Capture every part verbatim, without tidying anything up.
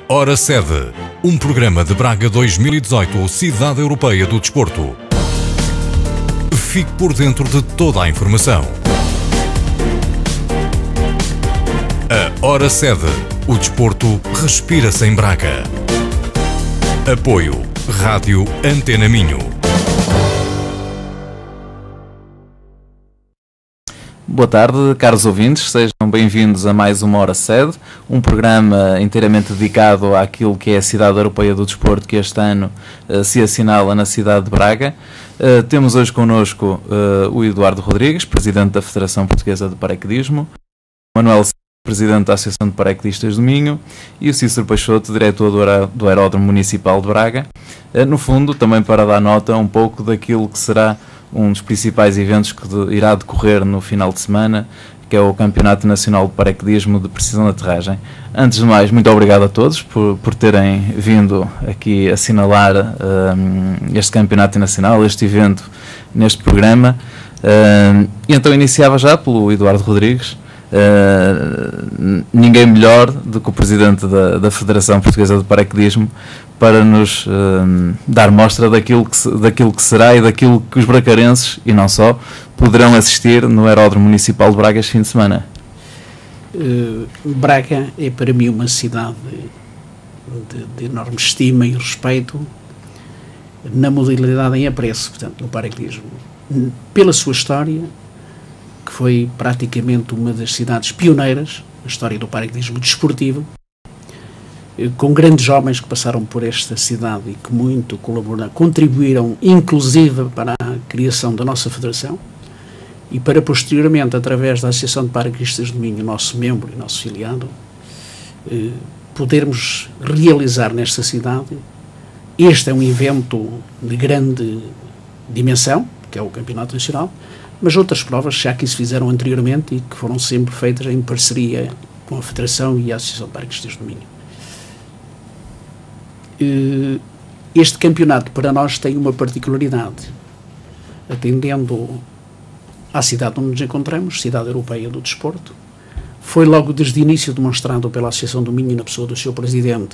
Hora Sede, um programa de Braga dois mil e dezoito, Cidade Europeia do Desporto. Fique por dentro de toda a informação. A Hora Sede, o desporto respira-se em Braga. Apoio Rádio Antena Minho. Boa tarde, caros ouvintes, sejam bem-vindos a mais uma Hora Sede, um programa inteiramente dedicado àquilo que é a Cidade Europeia do Desporto, que este ano uh, se assinala na cidade de Braga. Uh, temos hoje connosco uh, o Eduardo Rodrigues, Presidente da Federação Portuguesa de Paraquedismo, Manuel Silva, Presidente da Associação de Paraquedistas do Minho, e o Cícero Peixoto, Diretor do, Aer do Aeródromo Municipal de Braga, uh, no fundo também para dar nota um pouco daquilo que será um dos principais eventos que de, irá decorrer no final de semana, que é o Campeonato Nacional de Paraquedismo de Precisão de Aterragem. Antes de mais, muito obrigado a todos por, por terem vindo aqui assinalar um, este Campeonato Nacional, este evento, neste programa. Um, e então iniciava já pelo Eduardo Rodrigues. Uh, ninguém melhor do que o Presidente da, da Federação Portuguesa de Paraquedismo para nos uh, dar mostra daquilo que, se, daquilo que será e daquilo que os bracarenses, e não só, poderão assistir no Aeródromo Municipal de Braga este fim de semana. Uh, Braga é para mim uma cidade de, de enorme estima e respeito na modalidade em apreço, portanto, no paraquedismo, pela sua história, que foi praticamente uma das cidades pioneiras na história do paraquedismo desportivo, com grandes homens que passaram por esta cidade e que muito colaboraram, contribuíram inclusive para a criação da nossa federação e para posteriormente, através da Associação de Paraquedistas do Minho, nosso membro e nosso filiado, eh, podermos realizar nesta cidade. Este é um evento de grande dimensão, que é o Campeonato Nacional, mas outras provas já que se fizeram anteriormente e que foram sempre feitas em parceria com a Federação e a Associação de Paraquedistas do Minho. Este campeonato para nós tem uma particularidade, atendendo à cidade onde nos encontramos, Cidade Europeia do Desporto. Foi logo desde o início demonstrado pela Associação do Minho, na pessoa do seu Presidente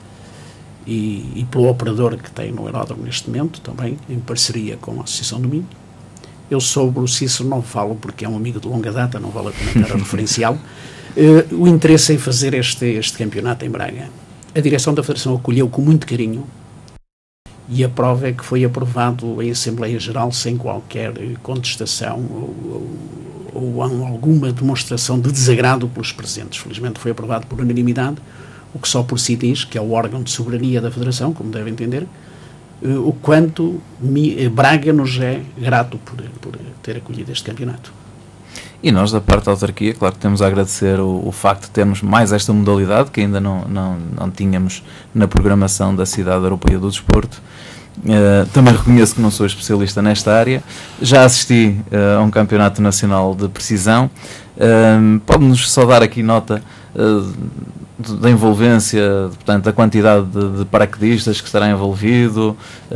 e, e pelo operador que tem no aeródromo neste momento, também em parceria com a Associação do Minho. Eu sobre o Cícero não falo porque é um amigo de longa data, não vale a comentar a referencial. Uh, o interesse em fazer este, este campeonato em Braga. A direção da Federação acolheu com muito carinho e a prova é que foi aprovado em Assembleia Geral sem qualquer contestação ou, ou, ou alguma demonstração de desagrado pelos presentes. Felizmente foi aprovado por unanimidade, o que só por si diz, que é o órgão de soberania da Federação, como devem entender, uh, o quanto mi, Braga nos é grato por, por ter acolhido este campeonato. E nós, da parte da autarquia, claro que temos a agradecer o, o facto de termos mais esta modalidade, que ainda não, não, não tínhamos na programação da Cidade Europeia do Desporto. Uh, também reconheço que não sou especialista nesta área. Já assisti uh, a um campeonato nacional de precisão. Uh, Pode-nos só dar aqui nota uh, da envolvência, portanto, da quantidade de, de paraquedistas que estará envolvido,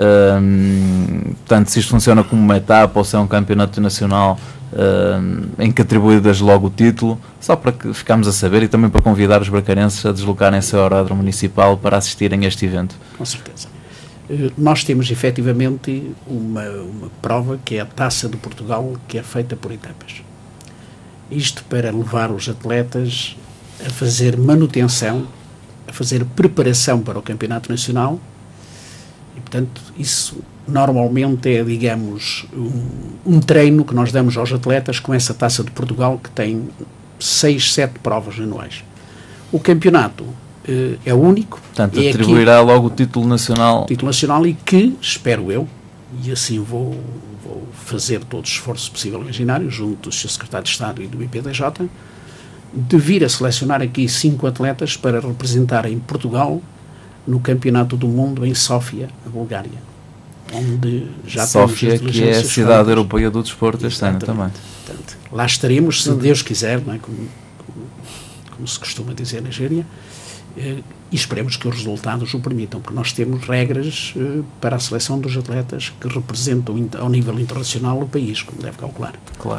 uh, portanto, se isto funciona como uma etapa ou se é um campeonato nacional Uh, em que atribuídas logo o título, só para que ficamos a saber e também para convidar os bracarenses a deslocarem-se ao aeródromo municipal para assistirem a este evento. Com certeza. Uh, nós temos efetivamente uma, uma prova que é a Taça de Portugal, que é feita por etapas. Isto para levar os atletas a fazer manutenção, a fazer preparação para o Campeonato Nacional e, portanto, isso normalmente é, digamos, um, um treino que nós damos aos atletas com essa Taça de Portugal que tem seis, sete provas anuais. O campeonato eh, é único. Portanto, é atribuirá aqui, logo o título nacional. título nacional e que, espero eu, e assim vou, vou fazer todo o esforço possível imaginário, junto do seu Secretário de Estado e do I P D J, de vir a selecionar aqui cinco atletas para representarem Portugal no Campeonato do Mundo em Sófia, na Bulgária. Onde já Sófia, que é a Cidade Europeia do Desporto este ano também. Portanto, lá estaremos, se Deus quiser, não é? como, como, como se costuma dizer na gíria, eh, e esperemos que os resultados o permitam, porque nós temos regras eh, para a seleção dos atletas que representam ao nível internacional o país, como deve calcular. Claro.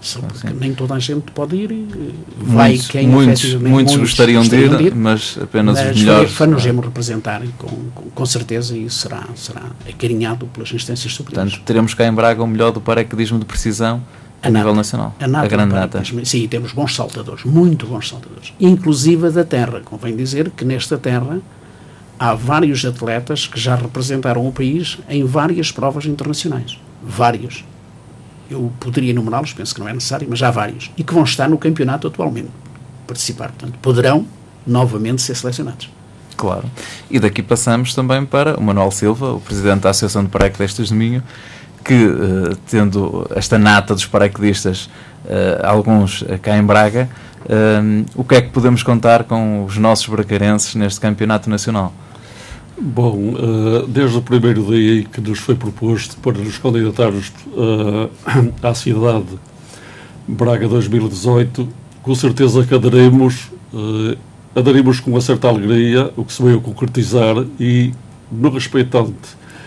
Só porque sim. nem toda a gente pode ir, vai muitos, quem muitos, efetivamente muitos gostariam de ir, de ir, mas apenas mas os melhores. Foi, foi nos irmos representar com, com, com certeza, e será, será acarinhado pelas instâncias superiores. Portanto, teremos cá em Braga o melhor do paraquedismo de precisão a, a nível nata, nacional. A, nata a grande nata. Sim, temos bons saltadores, muito bons saltadores. Inclusive da terra. Convém dizer que nesta terra há vários atletas que já representaram o país em várias provas internacionais. Vários. Eu poderia enumerá-los, penso que não é necessário, mas há vários. E que vão estar no campeonato atualmente. Participar. Portanto, poderão novamente ser selecionados. Claro. E daqui passamos também para o Manuel Silva, o presidente da Associação de Paraquedistas de Minho, que, uh, tendo esta nata dos paraquedistas, uh, alguns cá em Braga, uh, o que é que podemos contar com os nossos bracarenses neste campeonato nacional? Bom, desde o primeiro dia que nos foi proposto para nos candidatarmos à cidade Braga dois mil e dezoito, com certeza que aderimos, aderimos com uma certa alegria, o que se veio a concretizar, e no respeitante,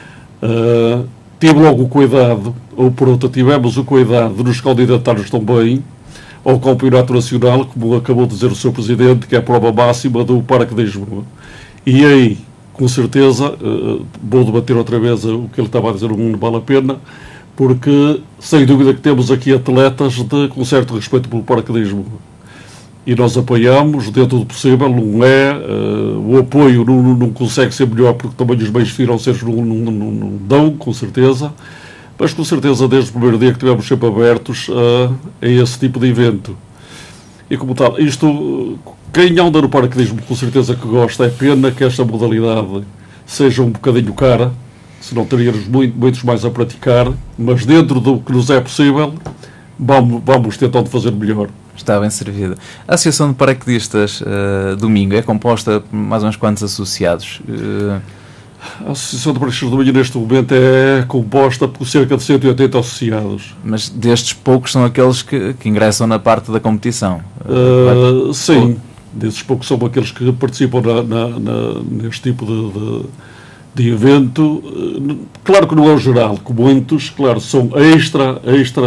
tive logo o cuidado, ou por outra, tivemos o cuidado de nos candidatarmos também ao Campeonato Nacional, como acabou de dizer o senhor Presidente, que é a prova máxima do paraquedismo. E aí, com certeza, uh, vou debater outra vez o que ele estava a dizer, não vale a pena, porque sem dúvida que temos aqui atletas de, com certo respeito pelo paraquedismo. E nós apoiamos, dentro do possível, não é, uh, o apoio não, não consegue ser melhor, porque também os meios financeiros não, não, não, não dão, com certeza, mas com certeza desde o primeiro dia que tivemos sempre abertos uh, a esse tipo de evento. E como tal, isto... Quem anda no paraquedismo com certeza que gosta, é pena que esta modalidade seja um bocadinho cara, senão teríamos muito, muitos mais a praticar, mas dentro do que nos é possível, vamos, vamos tentando fazer melhor. Está bem servido. A Associação de Paraquedistas uh, Domingo é composta por mais uns quantos associados? Uh... A Associação de Paraquedistas Domingo neste momento é composta por cerca de cento e oitenta associados. Mas destes poucos são aqueles que, que ingressam na parte da competição? Uh, sim. Desses poucos são aqueles que participam na, na, na, neste tipo de, de, de evento. Claro que não é o geral, que muitos, claro, são extra, extra,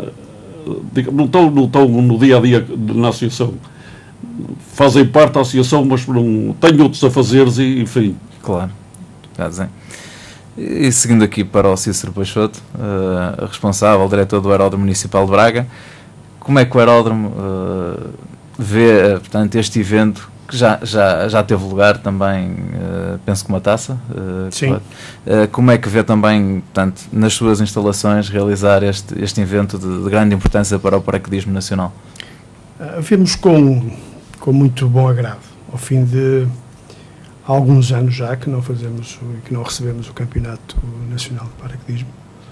não estão, não estão no dia a dia na associação. Fazem parte da associação, mas não têm outros a fazeres, e enfim. Claro, já dizem. E seguindo aqui para o Cícero Peixoto, uh, responsável, diretor do Aeródromo Municipal de Braga, como é que o Aeródromo uh, vê, portanto, este evento que já, já, já teve lugar também, uh, penso que uma taça? Uh, Sim. Claro. Uh, como é que vê também, portanto, nas suas instalações, realizar este, este evento de, de grande importância para o paraquedismo nacional? Uh, vemos com, com muito bom agrado, ao fim de alguns anos já que não fazemos, que não recebemos o Campeonato Nacional de Paraquedismo.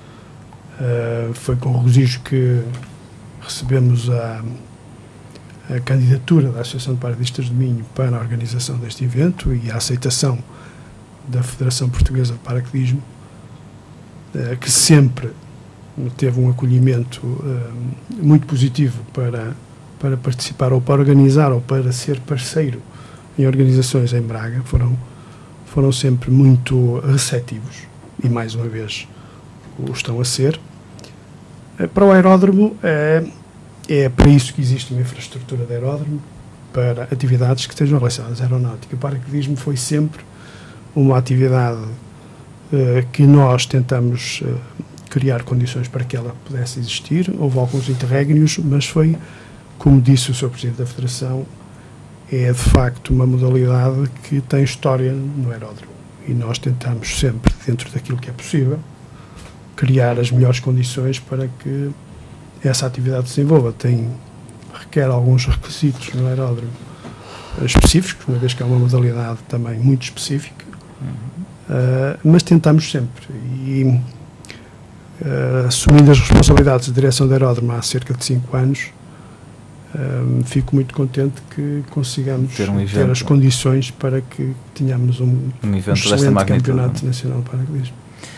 Uh, foi com regozijo que recebemos a a candidatura da Associação de Paraquedistas de Minho para a organização deste evento e a aceitação da Federação Portuguesa de Paraquedismo, que sempre teve um acolhimento muito positivo para, para participar ou para organizar ou para ser parceiro em organizações em Braga. Foram, foram sempre muito receptivos e, mais uma vez, o estão a ser. Para o aeródromo, é É para isso que existe uma infraestrutura de aeródromo, para atividades que estejam relacionadas à aeronáutica. O paraquedismo foi sempre uma atividade uh, que nós tentamos uh, criar condições para que ela pudesse existir. Houve alguns interregnios, mas foi, como disse o senhor Presidente da Federação, é de facto uma modalidade que tem história no aeródromo. E nós tentamos sempre, dentro daquilo que é possível, criar as melhores condições para que essa atividade se desenvolva. Tem, requer alguns requisitos no aeródromo específicos, uma vez que é uma modalidade também muito específica, uhum. uh, mas tentamos sempre. E uh, assumindo as responsabilidades de direção do aeródromo há cerca de cinco anos, uh, fico muito contente que consigamos ter, um ter as condições para que tenhamos um, um, evento um excelente desta campeonato nacional de paraquedismo.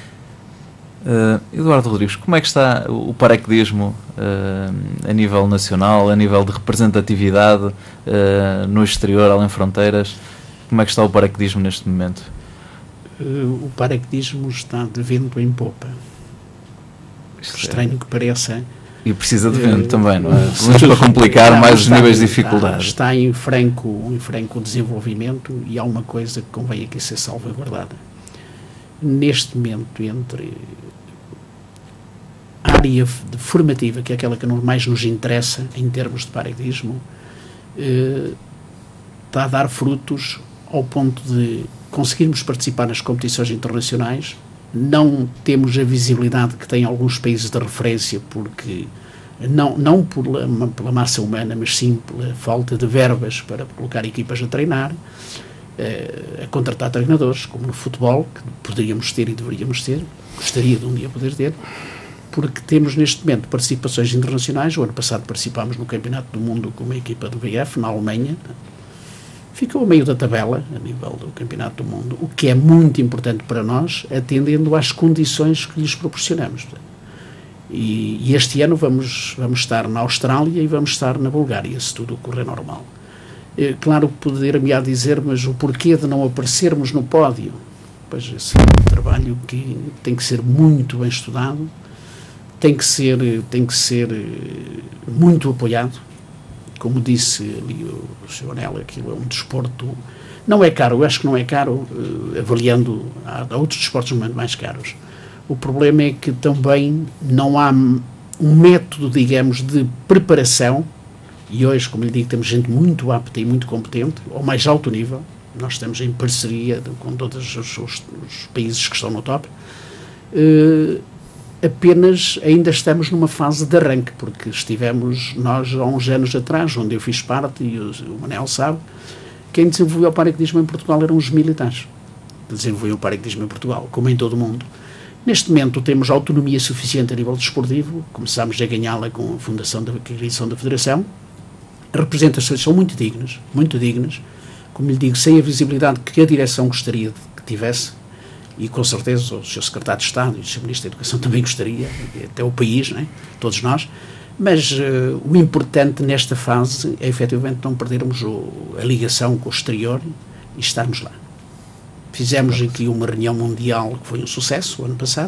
Uh, Eduardo Rodrigues, como é que está o paraquedismo uh, a nível nacional, a nível de representatividade uh, no exterior, além fronteiras? Como é que está o paraquedismo neste momento? Uh, o paraquedismo está de vento em popa. Estranho que pareça, E precisa de vento uh, também, não é? Pelo menos para complicar não, mais os níveis de dificuldade. Está, está em, franco, em franco desenvolvimento, e há uma coisa que convém aqui ser salvaguardada. Neste momento, entre a área de formativa, que é aquela que mais nos interessa em termos de paraquedismo, uh, está a dar frutos ao ponto de conseguirmos participar nas competições internacionais. Não temos a visibilidade que têm alguns países de referência, porque não, não pela, pela massa humana, mas sim pela falta de verbas para colocar equipas a treinar, a contratar treinadores, como no futebol, que poderíamos ter e deveríamos ter, gostaria de um dia poder ter, porque temos neste momento participações internacionais. O ano passado participámos no Campeonato do Mundo com uma equipa do B F, na Alemanha. Ficou a meio da tabela, a nível do Campeonato do Mundo, o que é muito importante para nós, atendendo às condições que lhes proporcionamos. E, e este ano vamos, vamos estar na Austrália e vamos estar na Bulgária, se tudo correr normal. É, claro que poderia-me dizer, mas o porquê de não aparecermos no pódio? Pois esse é um trabalho que tem que ser muito bem estudado, tem que ser, tem que ser muito apoiado. Como disse ali o senhor Anel, aquilo é um desporto, não é caro, eu acho que não é caro, uh, avaliando, há, há outros desportos muito mais caros. O problema é que também não há um método, digamos, de preparação, e hoje, como lhe digo, temos gente muito apta e muito competente, ao mais alto nível. Nós estamos em parceria de, com todos os, os, os países que estão no top. Uh, apenas ainda estamos numa fase de arranque, porque estivemos nós há uns anos atrás, onde eu fiz parte, e o, o Manel sabe, quem desenvolveu o paraquedismo em Portugal eram os militares, que desenvolveu o paraquedismo em Portugal, como em todo o mundo. Neste momento temos autonomia suficiente a nível desportivo, começámos a ganhá-la com a fundação da criação da Federação. As representações são muito dignas, muito dignas, como lhe digo, sem a visibilidade que a direção gostaria de que tivesse, e com certeza o senhor Secretário de Estado e o senhor Ministro da Educação também gostaria, até o país, né? Todos nós, mas uh, o importante nesta fase é efetivamente não perdermos o, a ligação com o exterior e estarmos lá. Fizemos aqui uma reunião mundial que foi um sucesso o ano passado,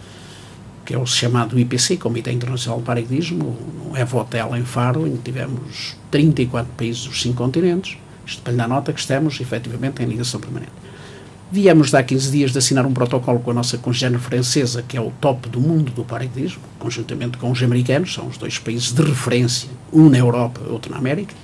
que é o chamado I P C, Comitê Internacional de Paraquedismo, no Evo Hotel em Faro, em que tivemos trinta e quatro países dos cinco continentes. Isto para lhe dar nota que estamos efetivamente em ligação permanente. Viemos de há quinze dias de assinar um protocolo com a nossa congénere francesa, que é o top do mundo do paraquedismo, conjuntamente com os americanos, são os dois países de referência, um na Europa, outro na América,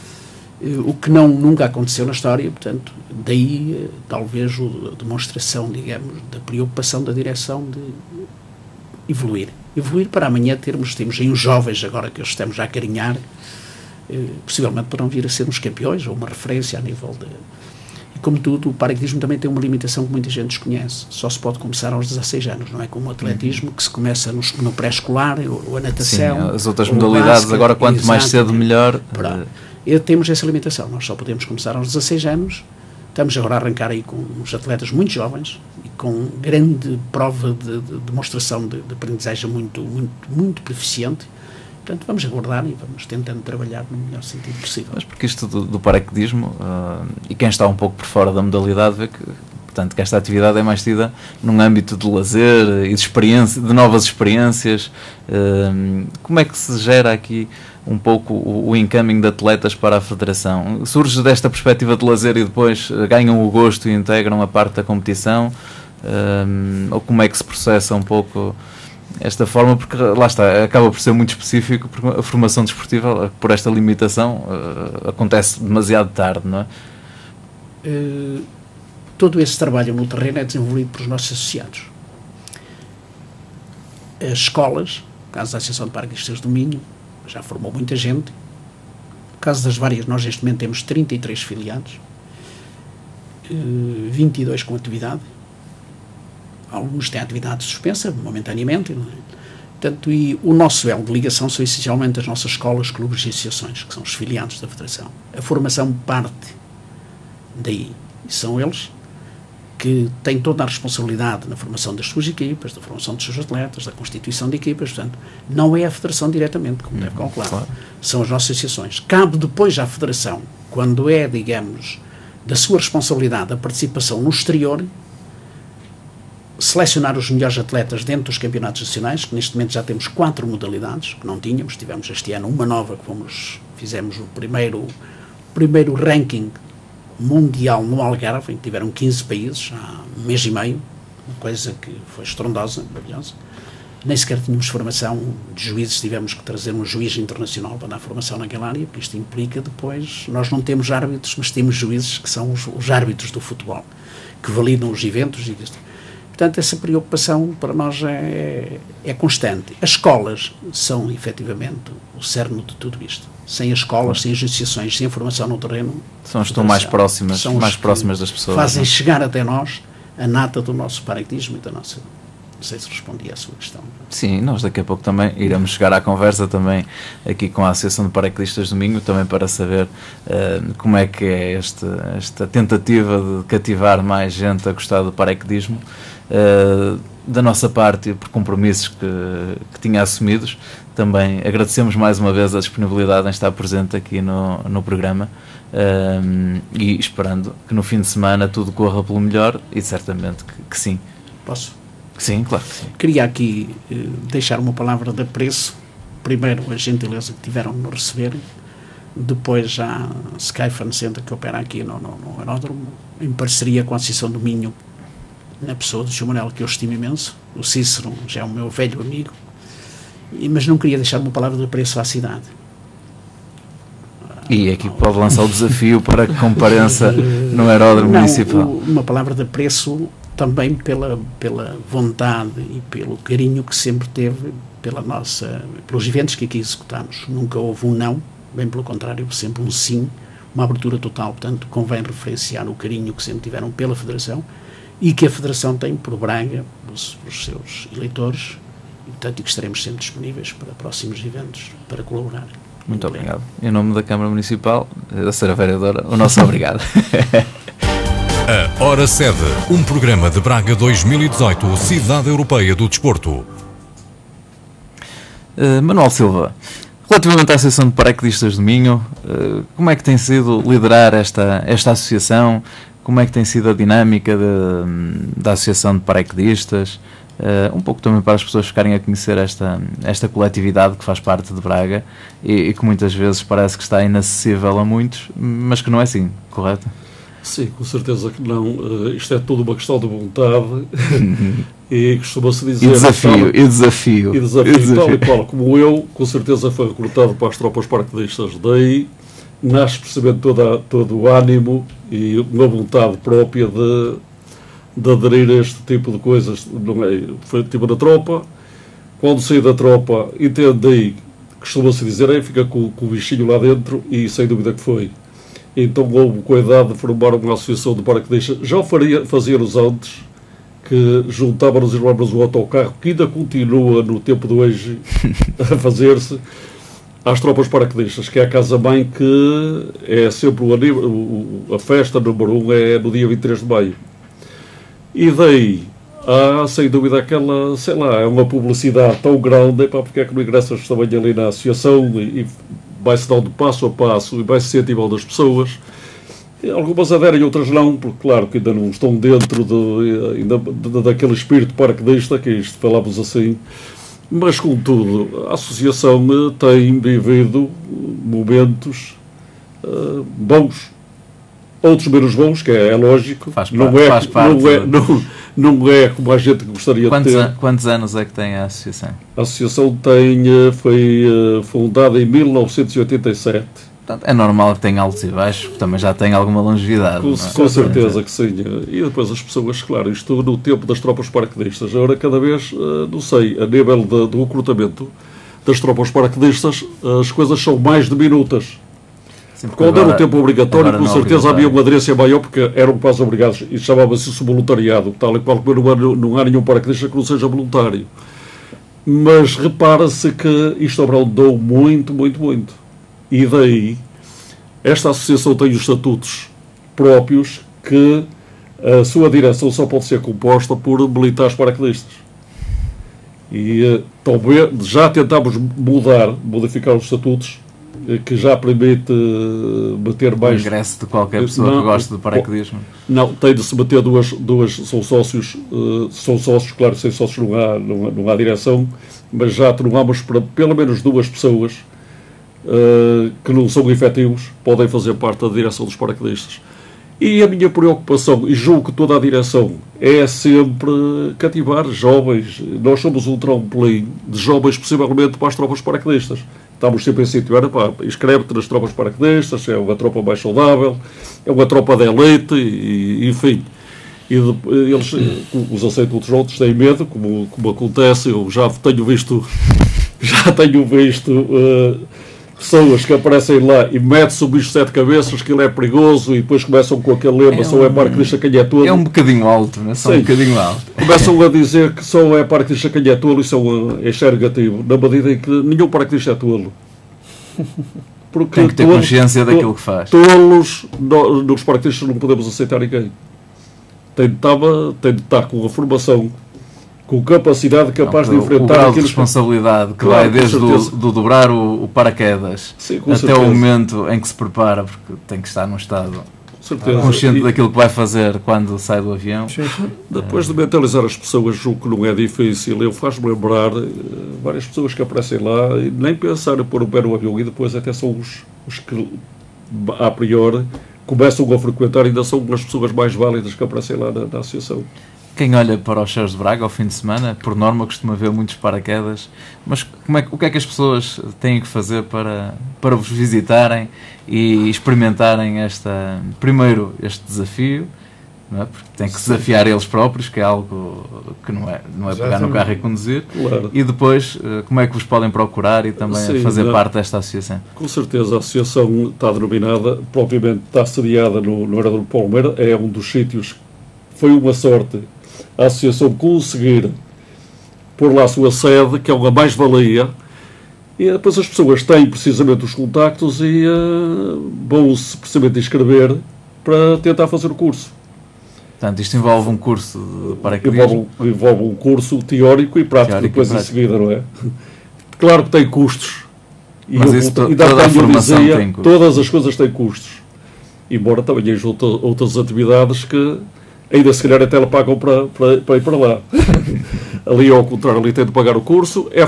o que não, nunca aconteceu na história. Portanto, daí talvez a demonstração, digamos, da preocupação da direção de evoluir. Evoluir para amanhã termos, temos aí uns jovens agora que estamos já a carinhar, possivelmente poderão vir a ser uns campeões ou uma referência a nível de... Como tudo, o paraquedismo também tem uma limitação que muita gente desconhece. Só se pode começar aos dezasseis anos, não é como o atletismo, que se começa no, no pré-escolar, ou, ou a natação. Sim, as outras modalidades, basquete, agora quanto exato, mais cedo melhor. Uh... Temos essa limitação, nós só podemos começar aos dezasseis anos. Estamos agora a arrancar aí com uns atletas muito jovens e com grande prova de, de demonstração de, de aprendizagem muito, muito, muito proficiente. Portanto, vamos aguardar e vamos tentando trabalhar no melhor sentido possível. Mas porque isto do, do paraquedismo, uh, e quem está um pouco por fora da modalidade vê que, portanto, que esta atividade é mais tida num âmbito de lazer e de, experiência, de novas experiências. Uh, como é que se gera aqui um pouco o, o incoming de atletas para a Federação? Surge desta perspectiva de lazer e depois ganham o gosto e integram a parte da competição? Uh, ou como é que se processa um pouco esta forma, porque lá está, acaba por ser muito específico, porque a formação desportiva, por esta limitação, uh, acontece demasiado tarde, não é? Uh, todo esse trabalho no terreno é desenvolvido pelos nossos associados. As escolas, no caso da Associação de Paraquedistas do Minho, já formou muita gente. No caso das várias, nós neste momento temos trinta e três filiados, uh, vinte e dois com atividade. Alguns têm atividade suspensa, momentaneamente. Não é? Portanto, e o nosso elo de ligação são essencialmente as nossas escolas, clubes e associações, que são os filiados da Federação. A formação parte daí. E são eles que têm toda a responsabilidade na formação das suas equipas, da formação dos seus atletas, da constituição de equipas. Portanto, não é a Federação diretamente, como deve calcular. Claro. São as nossas associações. Cabe depois à Federação, quando é, digamos, da sua responsabilidade a participação no exterior, selecionar os melhores atletas dentro dos campeonatos nacionais, que neste momento já temos quatro modalidades, que não tínhamos, tivemos este ano uma nova, que fomos, fizemos o primeiro, primeiro ranking mundial no Algarve, em que tiveram quinze países, há um mês e meio, uma coisa que foi estrondosa, maravilhosa. Nem sequer tínhamos formação de juízes, tivemos que trazer um juiz internacional para dar formação naquela área, porque isto implica depois, nós não temos árbitros, mas temos juízes que são os, os árbitros do futebol, que validam os eventos. E, portanto, essa preocupação para nós é, é constante. As escolas são, efetivamente, o cerne de tudo isto. Sem as escolas, sem as associações, sem a formação no terreno... São as que estão mais próximas, mais próximas das pessoas. Fazem não? chegar até nós a nata do nosso paraquedismo e da nossa... Não sei se respondi à sua questão. Sim, nós daqui a pouco também iremos chegar à conversa também aqui com a Associação de Paraquedistas do Minho, também para saber uh, como é que é este, esta tentativa de cativar mais gente a gostar do paraquedismo. Uh, da nossa parte, por compromissos que, que tinha assumidos, também agradecemos mais uma vez a disponibilidade em estar presente aqui no, no programa uh, e esperando que no fim de semana tudo corra pelo melhor e certamente que, que sim. Posso? Sim, claro que sim. Queria aqui eh, deixar uma palavra de apreço. Primeiro, a gentileza que tiveram de me receber. Depois, já a Skyfan Center, que opera aqui no, no, no aeródromo, em parceria com a Associação do Minho, na pessoa do Sr. Manuel, que eu estimo imenso. O Cícero já é o meu velho amigo. E, mas não queria deixar uma palavra de apreço à cidade. E aqui pode lançar o desafio para que compareça no aeródromo não, municipal. O, uma palavra de apreço também pela, pela vontade e pelo carinho que sempre teve pela nossa, pelos eventos que aqui executamos. Nunca houve um não, bem pelo contrário, sempre um sim, uma abertura total. Portanto, convém referenciar o carinho que sempre tiveram pela Federação e que a Federação tem por Braga, pelos, pelos seus eleitores, e, portanto, que estaremos sempre disponíveis para próximos eventos, para colaborar. Muito obrigado. Em nome da Câmara Municipal, da senhora Vereadora, o nosso obrigado. A Hora Sede, um programa de Braga dois mil e dezoito, Cidade Europeia do Desporto. Uh, Manuel Silva, relativamente à Associação de Paraquedistas do Minho, uh, como é que tem sido liderar esta, esta associação? Como é que tem sido a dinâmica de, da Associação de Paraquedistas? Uh, um pouco também para as pessoas ficarem a conhecer esta, esta coletividade que faz parte de Braga e, e que muitas vezes parece que está inacessível a muitos, mas que não é assim, correto? Sim, com certeza que não. Uh, isto é tudo uma questão de vontade e costuma-se dizer... E desafio, tal, e desafio. E desafio, e desafio. tal e qual como eu, com certeza foi recrutado para as tropas paraquedistas. Daí nasce percebendo toda, todo o ânimo e uma vontade própria de, de aderir a este tipo de coisas. Não é? Foi tipo na tropa. Quando saí da tropa, entendi, costuma-se dizer, é, fica com, com o bichinho lá dentro e sem dúvida que foi. Então houve cuidado de formar uma associação de paraquedistas. Já faria, fazíamos antes, que juntava-nos e levávamos o autocarro, que ainda continua no tempo de hoje a fazer-se, às tropas paraquedistas, que é a casa-mãe, que é sempre o, o, a festa número um, é no dia vinte e três de maio. E daí há, sem dúvida, aquela, sei lá, é uma publicidade tão grande, epá, porque é que não ingressas também ali na associação e, e vai-se dando passo a passo e vai-se incentivando as pessoas. E algumas aderem, outras não, porque claro que ainda não estão dentro de, ainda, de, daquele espírito paraquedista, que isto falamos assim. Mas, contudo, a associação tem vivido momentos uh, bons, outros menos bons, que é, é lógico. Faz não, parte, é, faz parte, não, é, não, não é como a gente gostaria quantos de ter. An- quantos anos é que tem a associação? A associação tem, foi uh, fundada em mil novecentos e oitenta e sete. Portanto, é normal que tenha altos e baixos, porque também já tem alguma longevidade. Com, não é? com certeza que sim. E depois as pessoas, claro, isto no tempo das tropas paraquedistas, agora cada vez, não sei, a nível de, do recrutamento das tropas paraquedistas, as coisas são mais diminutas. Sim, Quando agora, era o tempo obrigatório, com certeza obrigatório. havia uma aderência maior, porque eram quase obrigados, e chamava-se isso voluntariado, tal e qual, como não há, não há nenhum paraquedista que não seja voluntário. Mas repara-se que isto abrandou muito, muito, muito. E daí, esta associação tem os estatutos próprios que a sua direção só pode ser composta por militares paraquedistas. E talvez já tentámos mudar, modificar os estatutos, que já permite meter mais... O ingresso de qualquer pessoa não, que goste de paraquedismo? Não, tem de se meter duas, duas são sócios, uh, são sócios, claro, sem sócios não há, não, não há direção, mas já tornamos para pelo menos duas pessoas uh, que não são efetivos, podem fazer parte da direção dos paraquedistas. E a minha preocupação, e julgo que toda a direção, é sempre cativar jovens. Nós somos um trampolim de jovens, possivelmente, para as tropas paraquedistas. Estamos sempre a incentivar, pá, inscreve-te nas tropas paraquedistas, é uma tropa mais saudável, é uma tropa de elite, e, enfim. E de, eles, os aceitam outros outros, têm medo, como, como acontece. Eu já tenho visto, já tenho visto uh, pessoas que aparecem lá e metem-se o bicho de sete cabeças, que ele é perigoso, e depois começam com aquele lema, é só um, é paraquedista quem é tolo. É um bocadinho alto, não é? Só um bocadinho alto. Começam a dizer que só é paraquedista quem é tolo, isso é um é negativo, na medida em que nenhum paraquedista é tolo. Porque tem que ter tolos, consciência daquilo que faz. Tolos, no, nos paraquedistas não podemos aceitar ninguém. Tem de estar, tem de estar com a formação, com capacidade capaz não, de enfrentar... O grau de responsabilidade que, que claro, vai desde do, do dobrar o, o paraquedas, sim, até certeza. O momento em que se prepara, porque tem que estar num estado consciente e, daquilo que vai fazer quando sai do avião. Sim. Depois de mentalizar as pessoas, julgo que não é difícil. Eu faz-me lembrar uh, várias pessoas que aparecem lá e nem pensar em pôr o pé no avião, e depois até são os, os que, a priori, começam a frequentar, ainda são as pessoas mais válidas que aparecem lá na, na associação. Quem olha para os shows de Braga ao fim de semana, por norma costuma ver muitos paraquedas, mas como é, o que é que as pessoas têm que fazer para, para vos visitarem e experimentarem esta, primeiro este desafio, não é? Porque tem que se desafiar eles próprios, que é algo que não é, não é pegar no carro e conduzir, claro. E depois como é que vos podem procurar e também Sim, fazer não. parte desta associação? Com certeza, a associação está denominada, propriamente está sediada no, no Aeródromo Palmeira, é um dos sítios, foi uma sorte a associação conseguir pôr lá a sua sede, que é uma mais-valia, e depois as pessoas têm precisamente os contactos e uh, vão-se precisamente inscrever para tentar fazer o curso. Portanto, isto envolve um curso de paraquedismo? Envolve, envolve um curso teórico e prático, teórico depois e prático. Em seguida, não é? Claro que tem custos. E Mas eu, isso to, toda a formação dizia, tem custos. Todas as coisas têm custos. Embora também haja outra, outras atividades que ainda se calhar até ela pagam para, para, para ir para lá. Ali, ao contrário, ali tem de pagar o curso, é,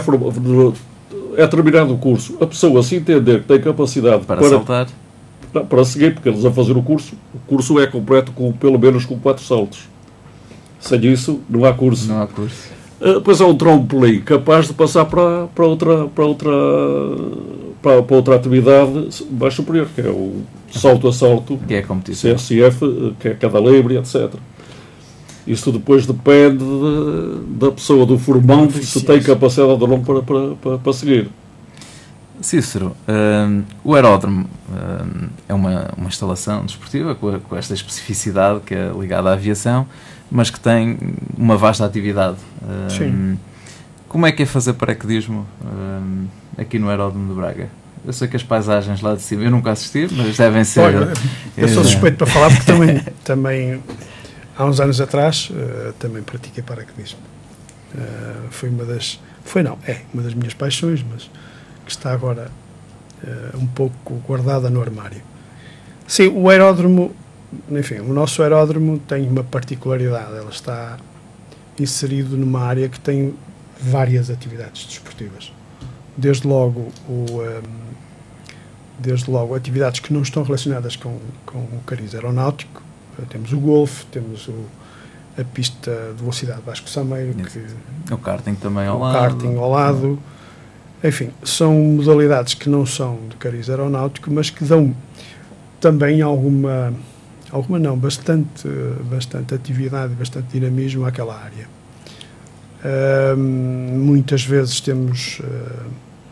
é terminado o curso. A pessoa, se entender que tem capacidade para, para saltar, não, para seguir, porque eles a fazer o curso, o curso é completo com pelo menos com quatro saltos. Sem isso, não há curso. Não há curso. Uh, depois há um trampolim capaz de passar para, para, outra, para, outra, para, para outra atividade mais superior, que é o salto a salto, que é a competição. C S F, que é cada livre, etcétera. Isso depois depende de, da pessoa, do formante, se tem capacidade ou não para, para, para, para seguir. Cícero, um, o aeródromo um, é uma, uma instalação desportiva com, com esta especificidade que é ligada à aviação, mas que tem uma vasta atividade. Um, Sim. Como é que é fazer paraquedismo um, aqui no Aeródromo de Braga? Eu sei que as paisagens lá de cima, eu nunca assisti, mas devem ser... Olha, eu sou suspeito para falar porque também, também há uns anos atrás uh, também pratiquei paraquedismo. Uh, foi uma das... Foi não, é uma das minhas paixões, mas que está agora uh, um pouco guardada no armário. Sim, o aeródromo, enfim, o nosso aeródromo tem uma particularidade, ele está inserido numa área que tem várias atividades desportivas. Desde logo, o, um, desde logo atividades que não estão relacionadas com, com o cariz aeronáutico. Temos o golfe, temos o, a pista de velocidade Vasco Sameiro, que, o karting também ao o lado. karting ao lado. Enfim, são modalidades que não são de cariz aeronáutico, mas que dão também alguma, alguma não, bastante, bastante atividade, bastante dinamismo àquela área. Uh, muitas vezes temos, uh,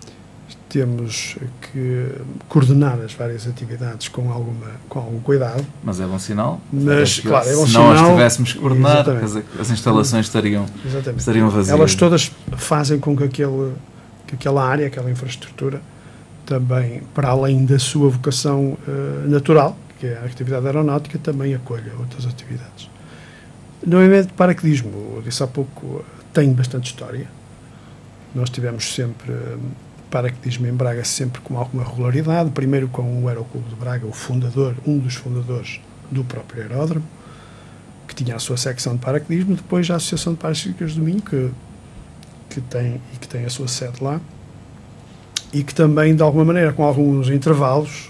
temos que coordenar as várias atividades com, alguma, com algum cuidado. Mas é bom sinal. Mas, claro, é bom se sinal. Se nós tivéssemos que coordenar, as, as instalações estariam, estariam vazias. Elas todas fazem com que, aquele, que aquela área, aquela infraestrutura, também, para além da sua vocação uh, natural, que é a atividade aeronáutica, também acolha outras atividades. No movimento de paraquedismo, eu disse há pouco, tem bastante história. Nós tivemos sempre, paraquedismo em Braga sempre com alguma regularidade, primeiro com o Aeroclube de Braga, o fundador, um dos fundadores do próprio aeródromo, que tinha a sua secção de paraquedismo, depois a Associação de Paraquedistas do Minho, que, que, tem, e que tem a sua sede lá, e que também, de alguma maneira, com alguns intervalos,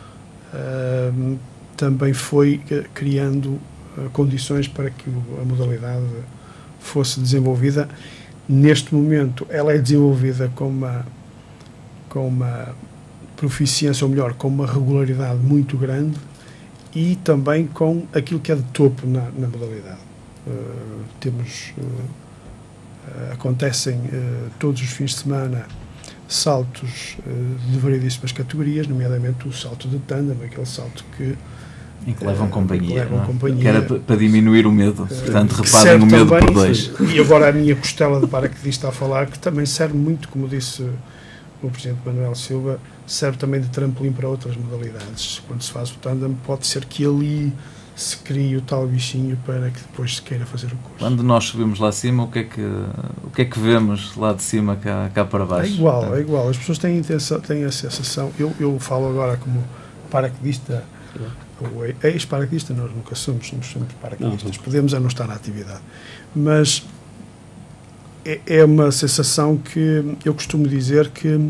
uh, também foi criando uh, condições para que a modalidade fosse desenvolvida. Neste momento, ela é desenvolvida com uma, com uma proficiência, ou melhor, com uma regularidade muito grande e também com aquilo que é de topo na, na modalidade. Uh, temos, uh, uh, acontecem uh, todos os fins de semana saltos uh, de variedíssimas categorias, nomeadamente o salto de tandem, aquele salto que em que levam companhia, que, levam não? companhia. Que era para diminuir o medo, uh, portanto reparem o medo também, por dois. E agora a minha costela de paraquedista a falar, que também serve muito, como disse o Presidente Manuel Silva, serve também de trampolim para outras modalidades. Quando se faz o tandem, pode ser que ali se crie o tal bichinho para que depois se queira fazer o curso. Quando nós subimos lá acima, o que é que, o que, é que vemos lá de cima cá, cá para baixo? É igual, portanto, é igual. As pessoas têm, têm a sensação, eu, eu falo agora como paraquedista, ou ex-paraquedista, nós nunca somos, somos sempre paraquedistas, podemos é não estar na atividade, mas é, é uma sensação que eu costumo dizer que,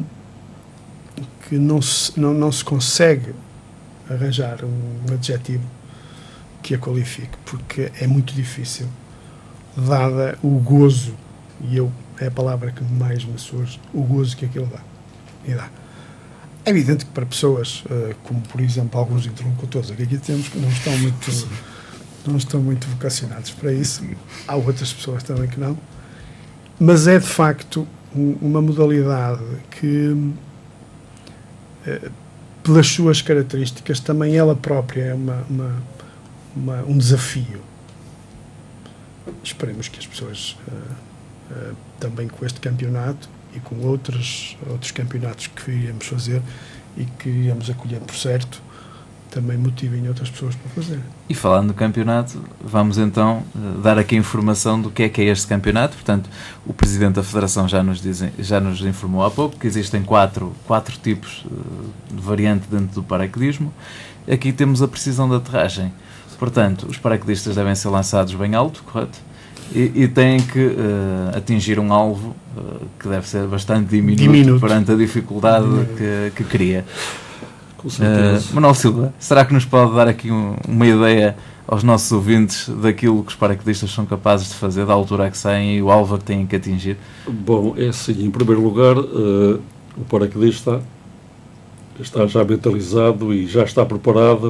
que não, se, não, não se consegue arranjar um adjetivo que a qualifique, porque é muito difícil, dada o gozo, e eu, é a palavra que mais me surge, o gozo que aquilo dá. E dá. É evidente que para pessoas, uh, como por exemplo alguns interlocutores que aqui temos, que não estão muito, não estão muito vocacionados para isso, há outras pessoas também que não, mas é de facto um, uma modalidade que, uh, pelas suas características, também ela própria é uma, uma, uma, um desafio. Esperemos que as pessoas, uh, uh, também com este campeonato, e com outros, outros campeonatos que iremos fazer e que iremos acolher por certo, também motivem outras pessoas para fazer. E falando do campeonato, vamos então dar aqui informação do que é que é este campeonato. Portanto, o Presidente da Federação já nos, dizem, já nos informou há pouco que existem quatro, quatro tipos de variante dentro do paraquedismo. Aqui temos a precisão da aterragem. Portanto, os paraquedistas devem ser lançados bem alto, correto? E, e têm que uh, atingir um alvo uh, que deve ser bastante diminuto, diminuto. perante a dificuldade que, que cria. Com certeza. Uh, Manuel Silva, será que nos pode dar aqui um, uma ideia aos nossos ouvintes daquilo que os paraquedistas são capazes de fazer, da altura a que saem e o alvo que têm que atingir? Bom, é assim, em primeiro lugar, uh, o paraquedista está já mentalizado e já está preparado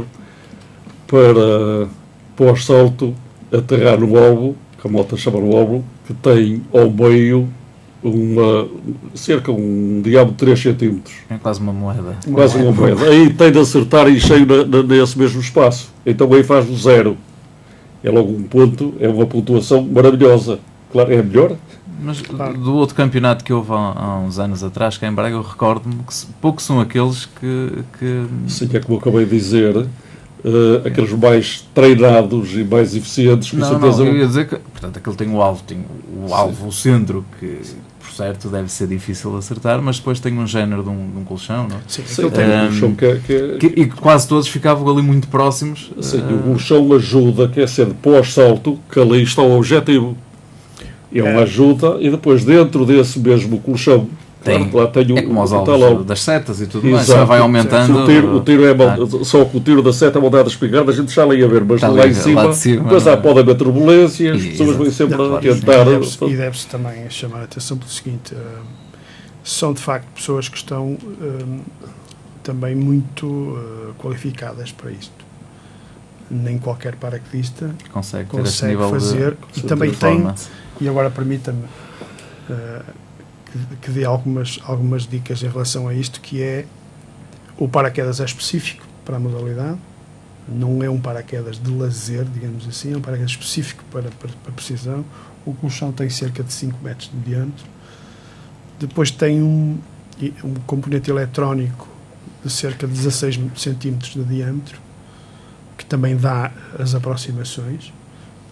para, pós-salto, aterrar no alvo, que a malta chama no alvo, que tem ao meio uma, cerca de um diâmetro de três centímetros. É quase uma moeda. Quase uma moeda. Aí tem de acertar em cheio na, na, nesse mesmo espaço. Então aí faz o zero. É logo um ponto, é uma pontuação maravilhosa. Claro, é melhor. Mas do outro campeonato que houve há, há uns anos atrás, cá em Braga, eu recordo-me que poucos são aqueles que... que... Sim, é como eu acabei de dizer... Uh, aqueles mais treinados e mais eficientes, com não, certeza. Não, eu ia dizer que, portanto, aquele tem o alvo, tem o alvo, Sim. o centro, que, por certo, deve ser difícil de acertar, mas depois tem um género de um, de um colchão, não? Sim, Sim tem um colchão que, é, que, é, que E que quase todos ficavam ali muito próximos. Sim, uh... o colchão ajuda, quer ser de pós-salto, que ali está o objetivo. É uma é. ajuda, e depois dentro desse mesmo colchão, Tem, claro, tenho, é como os alvos lá, das setas e tudo exato, mais, já vai aumentando. O tiro, o tiro é ah. Só que o tiro da seta é moldado espingarda, a gente já ali a ver, mas lá, lá, em cima, lá de cima, depois há, pode haver turbulências, as pessoas vão sempre não, a tentar. E deve-se deve também chamar a atenção pelo seguinte: uh, são de facto pessoas que estão uh, também muito uh, qualificadas para isto. Nem qualquer paraquedista consegue, consegue fazer, de, e também tem, e agora permita-me. Uh, que dê algumas, algumas dicas em relação a isto, que é o paraquedas é específico para a modalidade, não é um paraquedas de lazer, digamos assim, é um paraquedas específico para, para, para precisão. O colchão tem cerca de cinco metros de diâmetro, depois tem um, um componente eletrónico de cerca de dezasseis centímetros de diâmetro, que também dá as aproximações.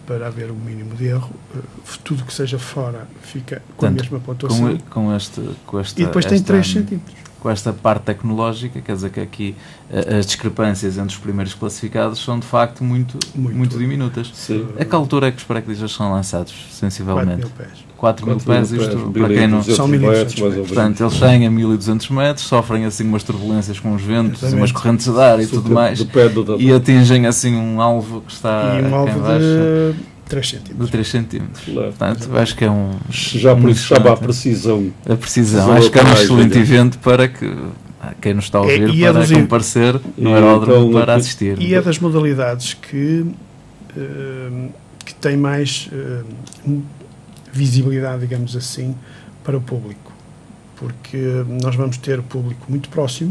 para haver um mínimo de erro. Uh, tudo que seja fora fica com Portanto, a mesma pontuação. Com, com este, com esta, e depois tem esta, três centímetros. Com esta parte tecnológica, quer dizer que aqui uh, as discrepâncias entre os primeiros classificados são de facto muito, muito, muito diminutas. Sim. A que altura é que os paraquedistas são lançados, sensivelmente? quatro mil pés. quatro mil pés, isto para quem não... São mil e duzentos metros. Portanto, eles saem a mil e duzentos metros, sofrem assim umas turbulências com os ventos, Exatamente. umas correntes de ar e tudo mais, e atingem assim um alvo que está e um alvo de três centímetros. De três centímetros. Claro. Portanto, acho que é um... Já por isso estava a precisão. A precisão. Acho que é um excelente evento para que quem nos está a ouvir e, e para é comparecer no aeródromo então, para assistir. E é das modalidades que, uh, que tem mais uh, visibilidade, digamos assim, para o público. Porque nós vamos ter o público muito próximo,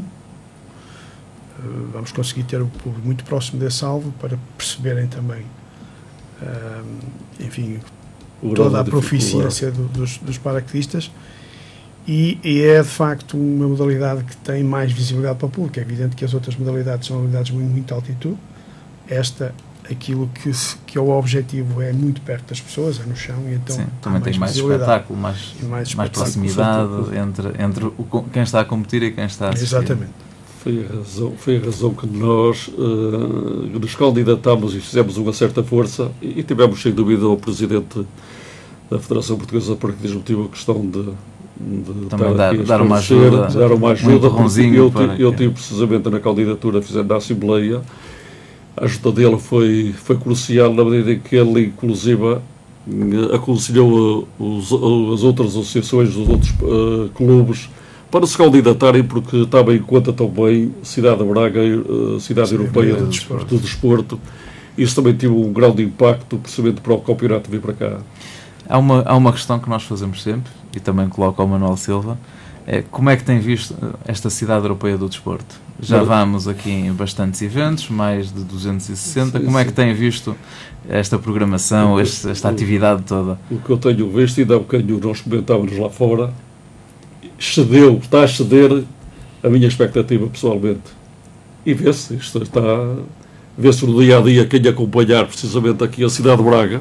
uh, vamos conseguir ter o público muito próximo desse alvo para perceberem também, uh, enfim, toda a proficiência do, dos, dos paraquedistas. E, e é de facto uma modalidade que tem mais visibilidade para o público. É evidente que as outras modalidades são modalidades muito, muito altitude. Esta, aquilo que, se, que é o objetivo é muito perto das pessoas, é no chão, e então sim, também tem mais espetáculo, mais, mais, mais proximidade entre, entre o, quem está a competir e quem está a assistir. Exatamente. Foi a razão, foi a razão que nós uh, nos candidatámos e fizemos uma certa força, e, e tivemos sem dúvida o Presidente da Federação Portuguesa de Paraquedismo tive a questão de De também dar, dar uma ajuda, dar uma ajuda eu, para eu tive precisamente na candidatura fizendo da Assembleia, a ajuda dele foi, foi crucial na medida em que ele inclusive aconselhou os, as outras associações, os outros uh, clubes para se candidatarem porque estava em conta também Cidade de Braga, uh, Cidade Sim, Europeia do, desporto. do Desporto. Isso também teve um grande impacto precisamente para o campeonato vir para cá. Há uma, há uma questão que nós fazemos sempre, e também coloco ao Manuel Silva, é como é que tem visto esta Cidade Europeia do Desporto? Já Não. vamos aqui em bastantes eventos, mais de duzentos e sessenta, sim, como sim. é que tem visto esta programação, este, esta atividade toda? O que eu tenho visto, ainda há bocadinho nós comentávamos lá fora, excedeu, está a exceder a minha expectativa pessoalmente. E vê-se, isto está, vê-se no dia-a-dia quem acompanhar precisamente aqui a cidade de Braga.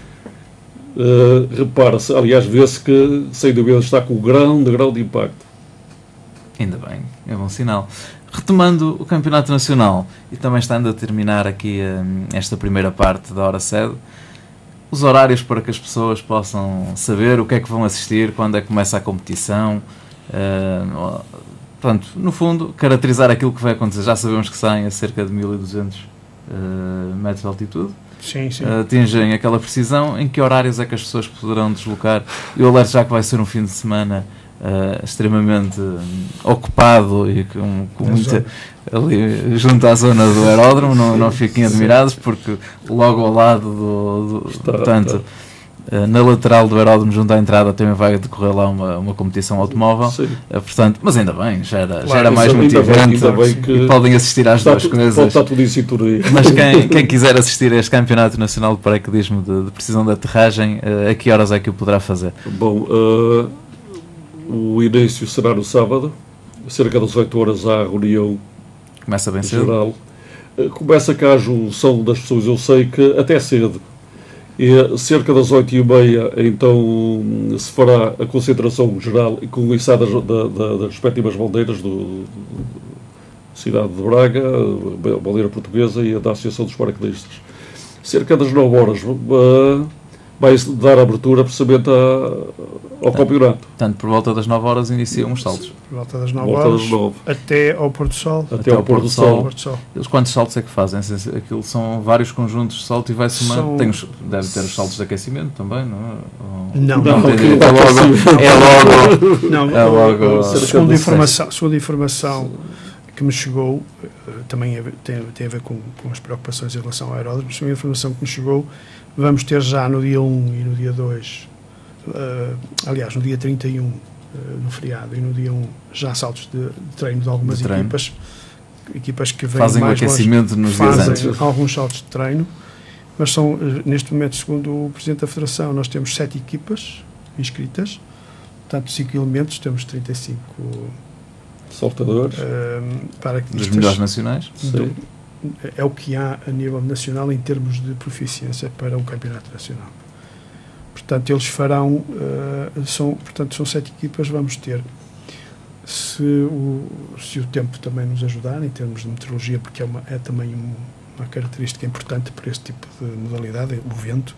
Uh, repara-se, aliás, vê-se que sem dúvida está com um grande grau de impacto. Ainda bem, é bom sinal. Retomando o Campeonato Nacional e também estando a terminar aqui um, esta primeira parte da hora sede, os horários para que as pessoas possam saber o que é que vão assistir, quando é que começa a competição, uh, portanto, no fundo, caracterizar aquilo que vai acontecer. Já sabemos que saem a cerca de mil e duzentos uh, metros de altitude. Sim, sim. Atingem aquela precisão. Em que horários é que as pessoas poderão deslocar? Eu alerto já que vai ser um fim de semana uh, extremamente um, ocupado e com, com muita, ali junto à zona do aeródromo, não, não fiquem admirados porque logo ao lado do, do está, portanto, está. Uh, na lateral do aeródromo junto à entrada também vai decorrer lá uma, uma competição automóvel, uh, portanto, mas ainda bem, já era, claro, já era mais motivante e podem assistir às duas tudo, coisas. Está tudo em cinturinha. Mas quem, quem quiser assistir a este Campeonato Nacional de Paraquedismo de, de precisão de aterragem, uh, a que horas é que o poderá fazer? Bom, uh, o início será no sábado, cerca das oito horas há a reunião. Começa bem cedo? Geral. Uh, começa cá a junção das pessoas, eu sei que até cedo. E cerca das oito e meia, então, se fará a concentração geral e com içadas da, da, das respectivas bandeiras do, do Cidade de Braga, a bandeira portuguesa e a da Associação dos Paraquedistas. Cerca das nove horas uh, vai dar abertura precisamente a, ao portanto, campeonato. Portanto, por volta das nove horas iniciam os saltos. Por volta das nove horas, até ao pôr do sol. Até, até ao pôr do sol. do sol. Eles quantos saltos é que fazem? Aquilo são vários conjuntos de salto e vai somando. São... Tem os, deve ter os saltos de aquecimento também, não é? Ou... Não, não, não, tem, é logo. É logo. Não, é logo segundo, a informação, segundo a informação que me chegou, também é, tem, tem a ver com, com as preocupações em relação ao aeródromo, segundo a informação que me chegou, vamos ter já no dia um e no dia dois, uh, aliás, no dia trinta e um, uh, no feriado, e no dia um, já saltos de, de treino de algumas de treino. equipas, equipas que vêm fazem mais o aquecimento longe, nos fazem dias antes. Alguns saltos de treino, mas são, neste momento, segundo o Presidente da Federação, nós temos sete equipas inscritas, portanto, cinco elementos, temos trinta e cinco saltadores, uh, para dos melhores nacionais, do, é o que há a nível nacional em termos de proficiência para um campeonato nacional. Portanto, eles farão, uh, são, portanto, são sete equipas, vamos ter, se o, se o tempo também nos ajudar, em termos de meteorologia, porque é, uma, é também um, uma característica importante para este tipo de modalidade, o vento,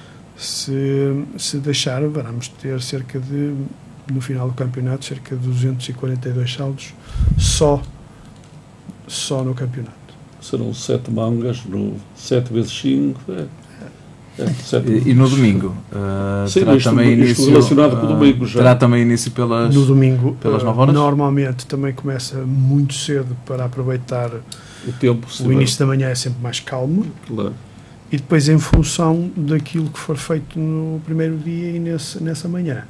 se, se deixar, vamos ter cerca de, no final do campeonato, cerca de duzentos e quarenta e dois saldos só, só no campeonato. Serão sete mangas, no sete vezes cinco, é. É, e, e no domingo uh, Sim, terá isto, também isto início relacionado com o domingo já. Terá também início pelas no domingo pelas uh, nove horas? Normalmente também começa muito cedo para aproveitar o tempo. O início da manhã é sempre mais calmo, claro. E depois em função daquilo que for feito no primeiro dia e nesse, nessa manhã.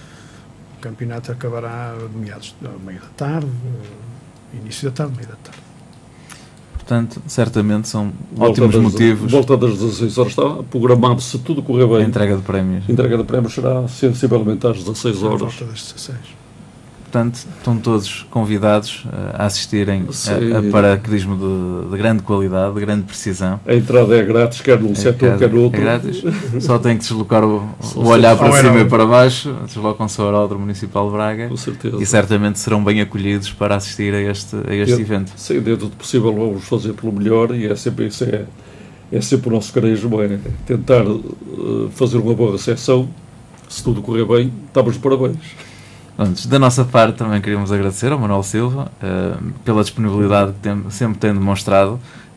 O campeonato acabará meados da meia da tarde, início da tarde, meia da tarde. Portanto, certamente são Volta ótimos das, motivos. Volta das dezasseis horas está programado, se tudo correr bem. A entrega de prémios. A entrega de prémios será sensivelmente às dezasseis horas. Volta das dezasseis. Portanto, estão todos convidados a assistirem a, a paraquedismo de, de grande qualidade, de grande precisão. A entrada é grátis, quer num é, setor, quer no outro. É grátis. Só tem que deslocar o, o olhar para cima e para baixo, deslocam-se ao Aeródromo Municipal de Braga. Com certeza. E certamente serão bem acolhidos para assistir a este, a este é, evento. Sim, dentro do possível vamos fazer pelo melhor e é sempre, isso é, é sempre o nosso carejo, é tentar uh, fazer uma boa recepção. Se tudo correr bem, estamos de parabéns. Antes, da nossa parte, também queríamos agradecer ao Manuel Silva uh, pela disponibilidade que tem, sempre tem demonstrado uh,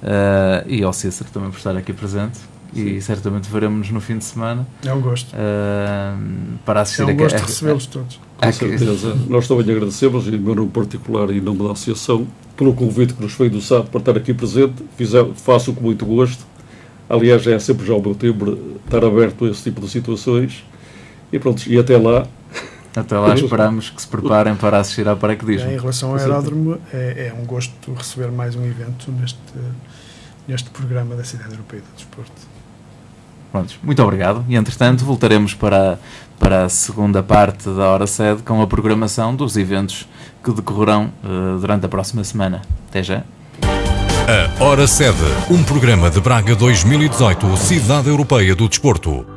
e ao Cícero também por estar aqui presente. Sim. E certamente veremos-nos no fim de semana. É um gosto. Uh, para assistir é um a, gosto a, recebê-los todos. Com certeza. Nós também agradecemos, em meu nome particular e em nome da Associação, pelo convite que nos foi endossado para estar aqui presente. Fizer, faço com muito gosto. Aliás, é sempre já o meu tempo estar aberto a esse tipo de situações. E pronto, e até lá. Até lá esperamos que se preparem para assistir ao paraquedismo. Em relação ao aeródromo, é, é um gosto receber mais um evento neste, neste programa da Cidade Europeia do Desporto. Pronto, muito obrigado. E entretanto voltaremos para, para a segunda parte da Hora Sede com a programação dos eventos que decorrerão uh, durante a próxima semana. Até já. A Hora Sede, um programa de Braga dois mil e dezoito, Cidade Europeia do Desporto.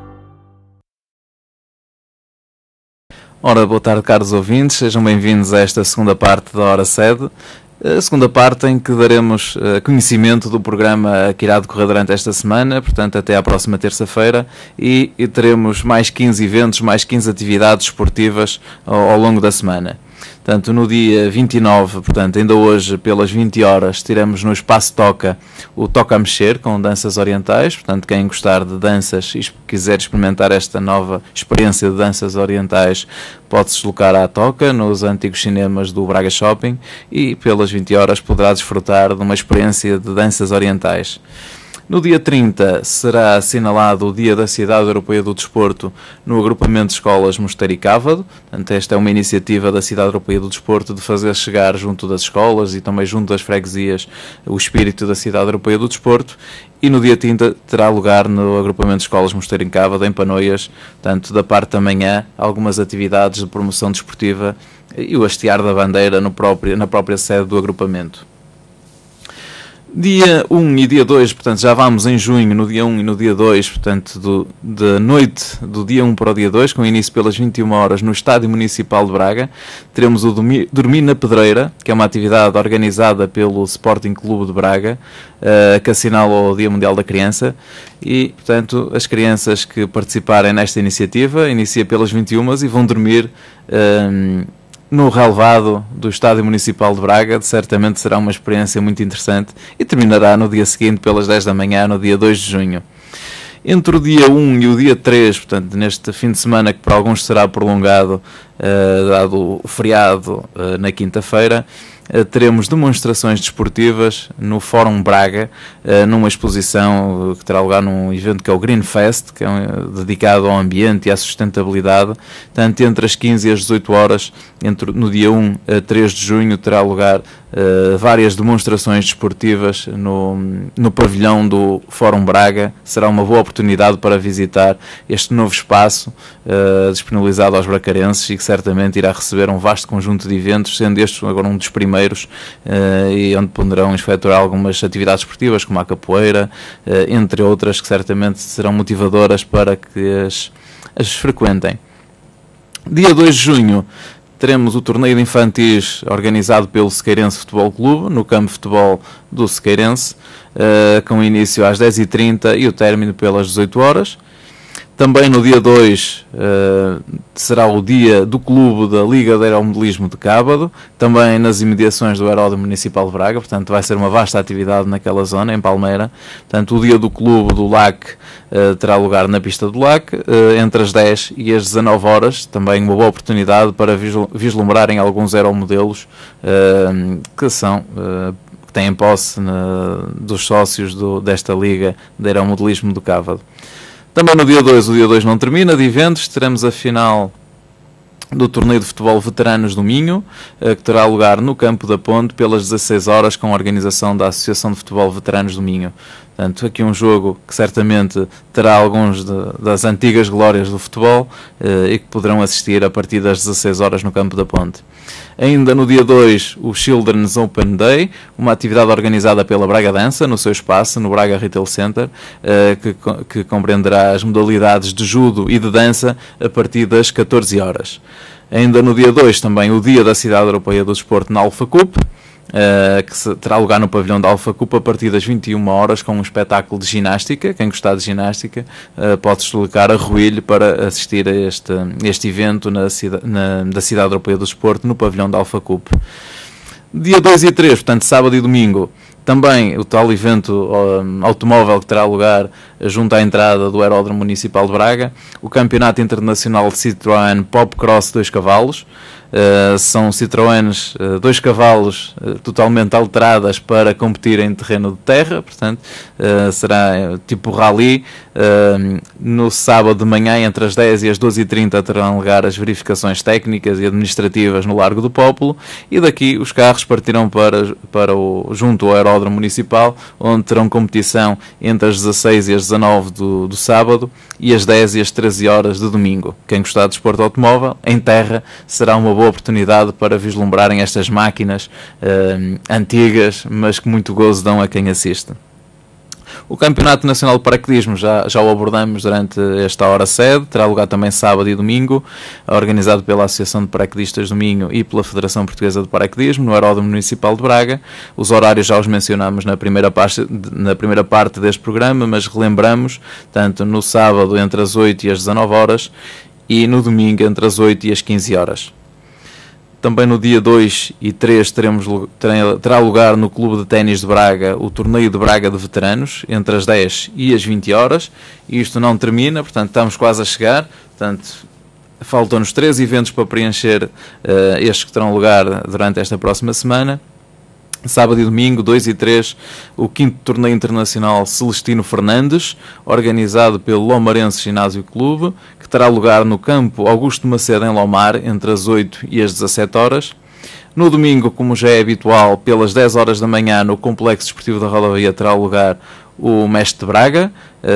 Ora, boa tarde, caros ouvintes, sejam bem-vindos a esta segunda parte da Hora Sede, a segunda parte em que daremos uh, conhecimento do programa que irá decorrer durante esta semana, portanto até à próxima terça-feira, e, e teremos mais quinze eventos, mais quinze atividades esportivas ao, ao longo da semana. Portanto, no dia vinte e nove, portanto, ainda hoje, pelas vinte horas, teremos no Espaço Toca o Toca a Mexer, com danças orientais. Portanto, quem gostar de danças e quiser experimentar esta nova experiência de danças orientais, pode-se deslocar à Toca, nos antigos cinemas do Braga Shopping, e pelas vinte horas poderá desfrutar de uma experiência de danças orientais. No dia trinta será assinalado o Dia da Cidade Europeia do Desporto no agrupamento de escolas Mosteiro e Cávado. Portanto, esta é uma iniciativa da Cidade Europeia do Desporto de fazer chegar junto das escolas e também junto das freguesias o espírito da Cidade Europeia do Desporto. E no dia trinta terá lugar no agrupamento de escolas Mosteiro e Cávado, em Panoias, portanto, da parte da manhã, algumas atividades de promoção desportiva e o hastear da bandeira no próprio, na própria sede do agrupamento. Dia um e dia dois, portanto, já vamos em junho, no dia um e no dia dois, portanto, do, da noite do dia um para o dia dois, com início pelas vinte e uma horas no Estádio Municipal de Braga, teremos o Dormir na Pedreira, que é uma atividade organizada pelo Sporting Clube de Braga, uh, que assinala o Dia Mundial da Criança, e, portanto, as crianças que participarem nesta iniciativa, inicia pelas vinte e uma e vão dormir um, no relevado do Estádio Municipal de Braga. Certamente será uma experiência muito interessante e terminará no dia seguinte pelas dez da manhã, no dia dois de junho. Entre o dia um e o dia três, portanto, neste fim de semana que para alguns será prolongado, uh, dado o feriado uh, na quinta-feira, uh, teremos demonstrações desportivas no Fórum Braga, uh, numa exposição uh, que terá lugar num evento que é o Green Fest, que é um, dedicado ao ambiente e à sustentabilidade. Portanto, entre as quinze e as dezoito horas, entre, no dia um a três de junho, terá lugar uh, várias demonstrações desportivas no, no pavilhão do Fórum Braga. Será uma boa oportunidade para visitar este novo espaço uh, disponibilizado aos bracarenses e que certamente irá receber um vasto conjunto de eventos, sendo este agora um dos primeiros, uh, e onde poderão efetuar algumas atividades esportivas como a capoeira, uh, entre outras, que certamente serão motivadoras para que as, as frequentem. Dia dois de junho teremos o torneio de infantis organizado pelo Sequeirense Futebol Clube, no campo de futebol do Sequeirense, uh, com início às dez e trinta e o término pelas dezoito horas. Também no dia dois uh, será o dia do clube da Liga de Aeromodelismo de Cábado, também nas imediações do Aeródromo Municipal de Braga, portanto vai ser uma vasta atividade naquela zona, em Palmeira. Portanto, o dia do clube do L A C uh, terá lugar na pista do L A C, uh, entre as dez e as dezanove horas, também uma boa oportunidade para vislumbrarem alguns aeromodelos uh, que são... Uh, que têm posse na, dos sócios do, desta Liga de Aeromodelismo do Cábado. Também no dia dois, o dia dois não termina de eventos, teremos a final do torneio de futebol veteranos do Minho, que terá lugar no Campo da Ponte pelas dezasseis horas, com a organização da Associação de Futebol Veteranos do Minho. Portanto, aqui um jogo que certamente terá alguns de, das antigas glórias do futebol eh, e que poderão assistir a partir das dezasseis horas no Campo da Ponte. Ainda no dia dois, o Children's Open Day, uma atividade organizada pela Braga Dança, no seu espaço, no Braga Retail Center, eh, que, que compreenderá as modalidades de judo e de dança a partir das catorze horas. Ainda no dia dois, também o Dia da Cidade Europeia do Desporto na Alfa Cup, Uh, que se, terá lugar no pavilhão da Alfa Cup a partir das vinte e uma horas, com um espetáculo de ginástica. Quem gostar de ginástica uh, pode deslocar a Ruilho para assistir a este, este evento na, na, da Cidade Europeia do Desporto no pavilhão da Alfa Cup. Dia dois e três, portanto sábado e domingo, também o tal evento um, automóvel que terá lugar junto à entrada do Aeródromo Municipal de Braga, o Campeonato Internacional de Citroën Pop Cross dois cavalos. Uh, são Citroëns uh, dois cavalos uh, totalmente alteradas para competir em terreno de terra, portanto uh, será uh, tipo rally. Uh, no sábado de manhã, entre as dez e as doze e trinta, terão lugar as verificações técnicas e administrativas no Largo do Pópulo, e daqui os carros partirão para, para o, junto ao Aeródromo Municipal, onde terão competição entre as dezasseis e as dezanove do, do sábado e as dez e as treze horas de domingo. Quem gostar de desporto automóvel em terra, será uma boa oportunidade para vislumbrarem estas máquinas uh, antigas, mas que muito gozo dão a quem assiste. O Campeonato Nacional de Paraquedismo já, já o abordamos durante esta hora sede, terá lugar também sábado e domingo, organizado pela Associação de Paraquedistas do Minho e pela Federação Portuguesa de Paraquedismo, no Aeródromo Municipal de Braga. Os horários já os mencionamos na primeira, parte, na primeira parte deste programa, mas relembramos, tanto no sábado entre as oito e as dezanove horas e no domingo entre as oito e as quinze horas. Também no dia dois e três teremos, terá lugar no Clube de Ténis de Braga o Torneio de Braga de Veteranos, entre as dez e as vinte horas. E isto não termina, portanto estamos quase a chegar. Portanto, faltam-nos três eventos para preencher, uh, estes que terão lugar durante esta próxima semana. Sábado e domingo, dois e três, o quinto Torneio Internacional Celestino Fernandes, organizado pelo Lomarense Ginásio Clube, que terá lugar no campo Augusto Macedo em Lomar, entre as oito e as dezassete horas. No domingo, como já é habitual, pelas dez horas da manhã, no Complexo Desportivo da Rodovia, terá lugar o Mestre de Braga,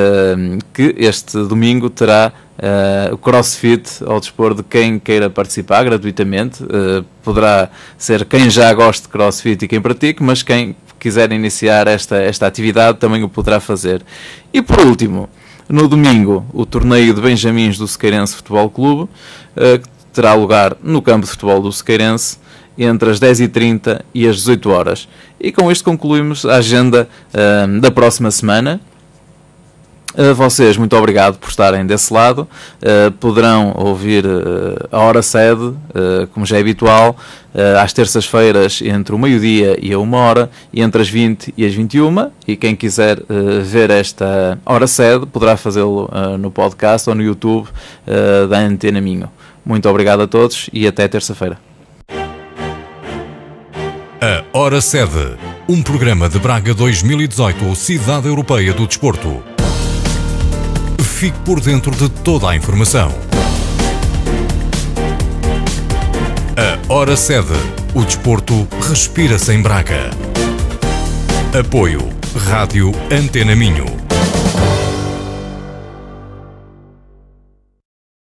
que este domingo terá o CrossFit ao dispor de quem queira participar gratuitamente. Poderá ser quem já gosta de CrossFit e quem pratique, mas quem quiser iniciar esta, esta atividade também o poderá fazer. E por último, no domingo, o torneio de Benjamins do Sequeirense Futebol Clube, que terá lugar no campo de futebol do Sequeirense, entre as dez e trinta e as dezoito horas. E com isto concluímos a agenda uh, da próxima semana. A vocês, muito obrigado por estarem desse lado. Uh, poderão ouvir uh, a hora sede, uh, como já é habitual, uh, às terças-feiras entre o meio-dia e a uma hora, e entre as vinte e as vinte e uma. E quem quiser uh, ver esta hora sede poderá fazê-lo uh, no podcast ou no YouTube uh, da Antena Minho. Muito obrigado a todos e até terça-feira. A Hora Sede, um programa de Braga dois mil e dezoito, Cidade Europeia do Desporto. Fique por dentro de toda a informação. A Hora Sede. O desporto respira-se em Braga. Apoio Rádio Antena Minho.